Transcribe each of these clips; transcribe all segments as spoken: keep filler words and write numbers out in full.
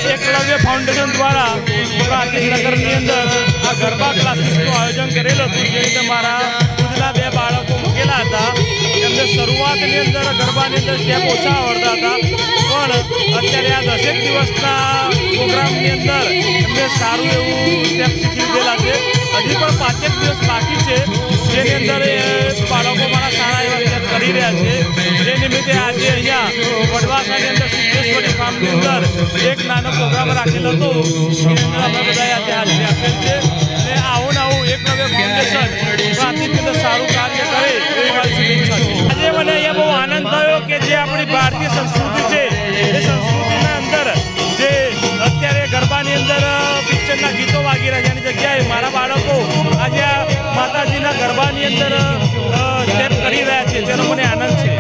Eklavya foundation દ્વારા ગાંધીનગરની અંદર આ ગરબા ક્લાસીસનું આયોજન કરેલું હતું, જે રીતે મારા ખુદના બે બાળકો મૂકેલા હતા. એમને શરૂઆતની અંદર ગરબાની અંદર સ્ટેપ ઓછા આવડતા હતા, પણ અત્યારે આ દસેક દિવસના પ્રોગ્રામની અંદર એમને સારું એવું સ્ટેપ શીખી લીધેલા છે. હજી પણ પાંચેક દિવસ બાકી છે, જેની અંદર એ બાળકો મારા સારા એવા સ્ટેપ કરી રહ્યા છે. જે નિમિત્તે આજે અહીંયા વડવાસાની અંદર સિદ્ધેશ્વરી ફાર્મની અંદર એક નાનો પ્રોગ્રામ રાખેલો હતો, જેની અંદર અમે બધા આજે હાજરી આપેલ છે. અને આવું ને આવું એકલવ્ય ફાઉન્ડેશન પ્રાંતિકની અંદર સારું કાર્ય કરે એવી મારી શુભેચ્છા છે. આજે મને અહીંયા બહુ આનંદ થયો કે જે આપણી ભારતીય સંસ્કૃતિ છે એ સંસ્કૃતિના અંદર જે અત્યારે ગરબાની અંદર પિક્ચરના ગીતો વાગી રહ્યા છે, એની જગ્યાએ મારા બાળકો આજે માતાજીના ગરબાની અંદર સ્ટેપ કરી રહ્યા છે, તેનો મને આનંદ છે.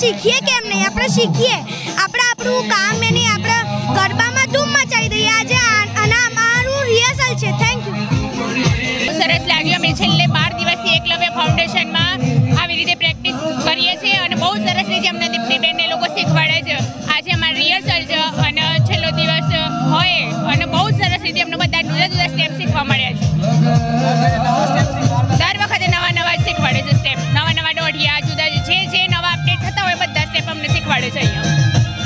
શીખીએ કેમ નહીં? આપણે શીખીએ, આપણે આપણું કામ એ નહીં, આપણે ગરબામાં ધૂમ મચાવી દઈએ આજે, અને અમારું રિહર્સલ છે. Thank you. સરસ લાગ્યું. અમે છેલ્લે બાર દિવસથી એકલવ્ય ફાઉન્ડેશનમાં આવી રીતે પ્રેક્ટિસ કરીએ છીએ અને બહુ સરસ રીતે અમને દીપ્તિબેન એ લોકો શીખવાડે છે. આજે અમારું રિહર્સલ છે અને છેલ્લો દિવસ હોય અને બહુ સરસ રીતે અમને બધા જુદા જુદા સ્ટેપ શીખવા મળ્યા છે. દર વખતે નવા નવા શીખવાડે છે સ્ટેપ, નવા નવા દોઢિયા, જુદા જે જે નવા અપડેટ થતા હોય બધા સ્ટેપ અમને શીખવાડે છે અહીંયા.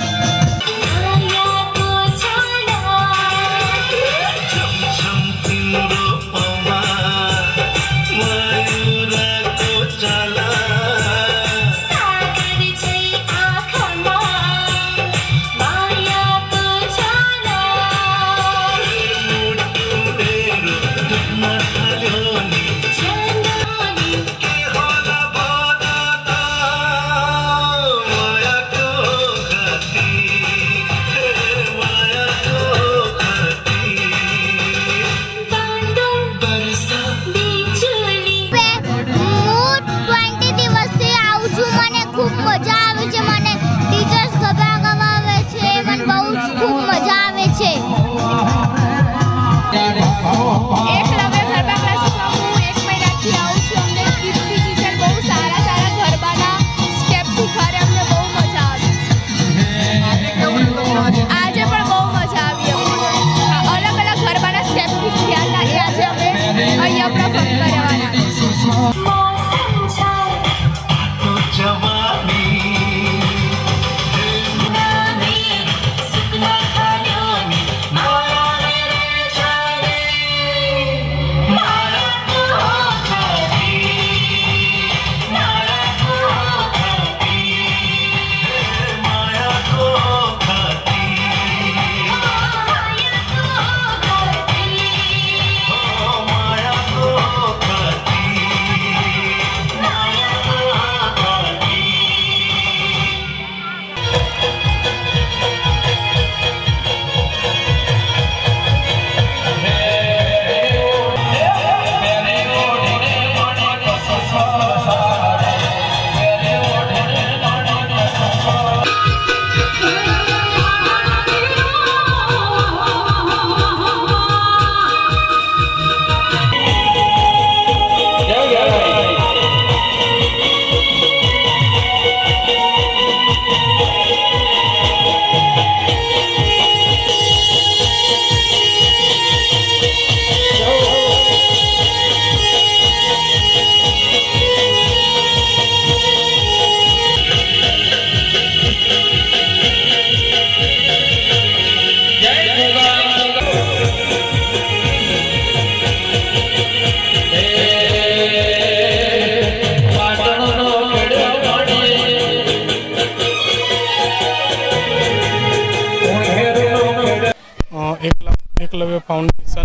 એકલવ્ય ફાઉન્ડેશન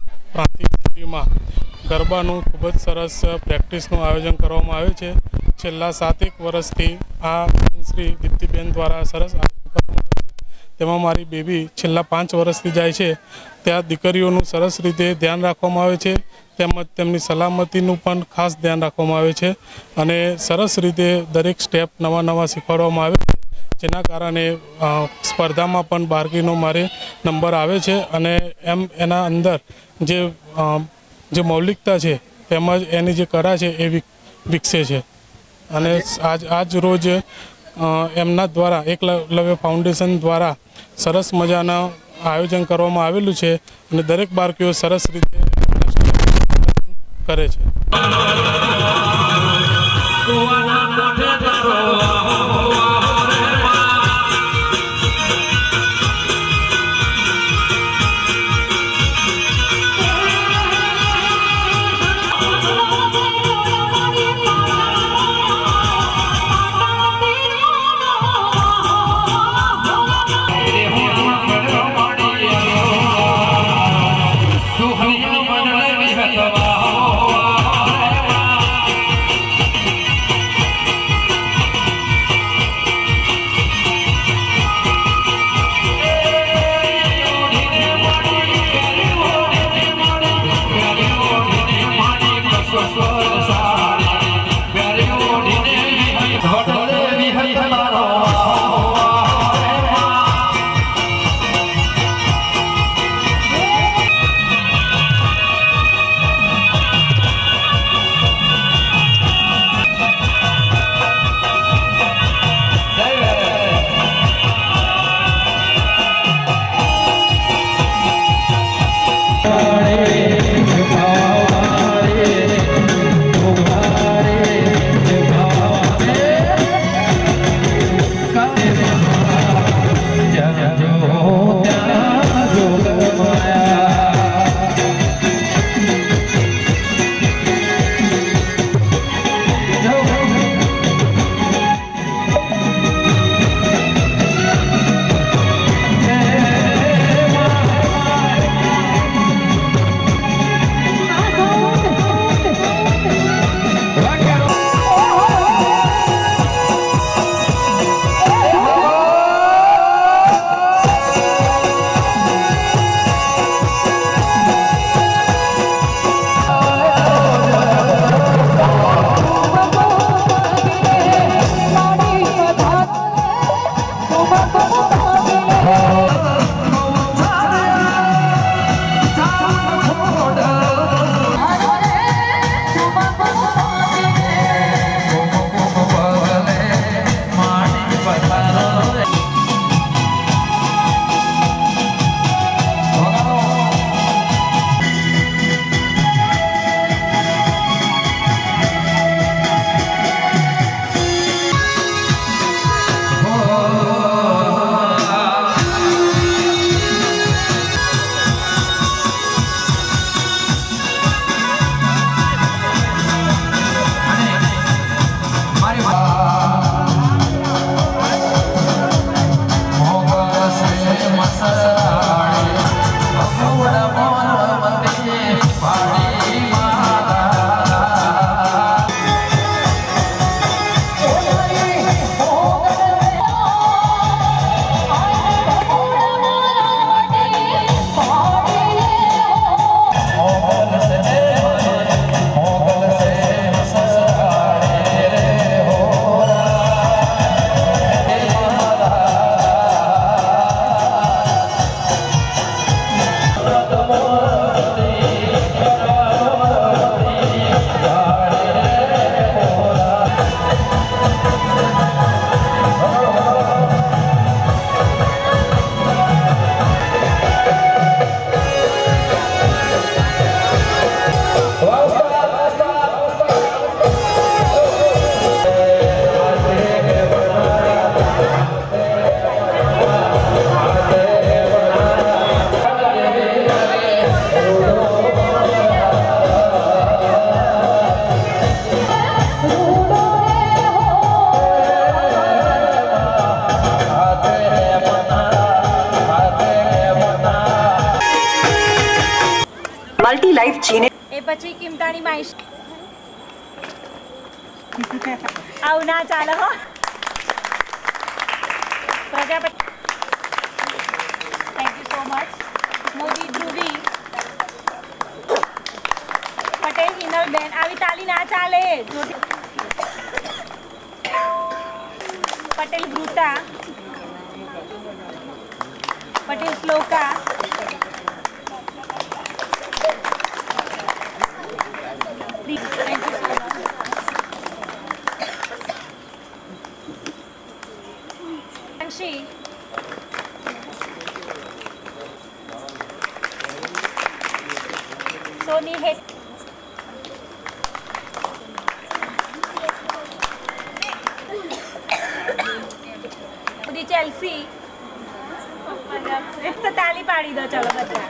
પ્રાંતિમાં ગરબાનું ખૂબ જ સરસ પ્રેક્ટિસનું આયોજન કરવામાં આવ્યું છે. છેલ્લા સાતેક વર્ષથી આ શ્રી દીપ્તિબેન દ્વારા સરસ આયોજન કરવામાં આવ્યું છે. તેમાં મારી બેબી છેલ્લા પાંચ વર્ષથી જાય છે. ત્યાં દીકરીઓનું સરસ રીતે ધ્યાન રાખવામાં આવે છે, તેમજ તેમની સલામતીનું પણ ખાસ ધ્યાન રાખવામાં આવે છે અને સરસ રીતે દરેક સ્ટેપ નવા નવા શીખવાડવામાં આવે છે, જેના કારણે સ્પર્ધામાં પણ બારગીનો મારે નંબર આવે છે અને એમ એના અંદર જે જે મૌલિકતા છે તેમજ એની જે કળા છે એ વિકસે છે. અને આજ આજ રોજ એમના દ્વારા એકલવ્ય ફાઉન્ડેશન દ્વારા સરસ મજાના આયોજન કરવામાં આવેલું છે અને દરેક બાળકીઓ સરસ રીતે કરે છે. Oh, मल्टी लाइफ जीने એ પછી કિમતાની માઈશ આવું ના ચાલે હો Prajapati thank you so much Modi Dhruvi Patel હિનલબેન આવી તાલી ના ચાલે પટેલ વૃતા પટેલ શ્લોકા सोनी है चेल्सी तो ताली पाड़ी दो चलो बच्चा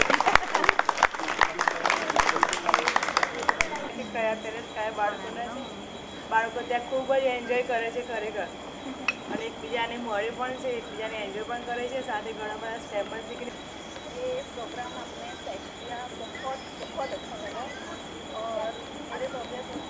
બાળકો ત્યાં ખૂબ જ એન્જોય કરે છે ખરેખર અને એકબીજાને મળે પણ છે એકબીજાને એન્જોય પણ કરે છે સાથે ઘણા બધા સ્ટેપ પણ શીખી ये प्रोग्राम हमने सेट किया बहुत बहुत अच्छा लगा और मेरे प्रोग्रेस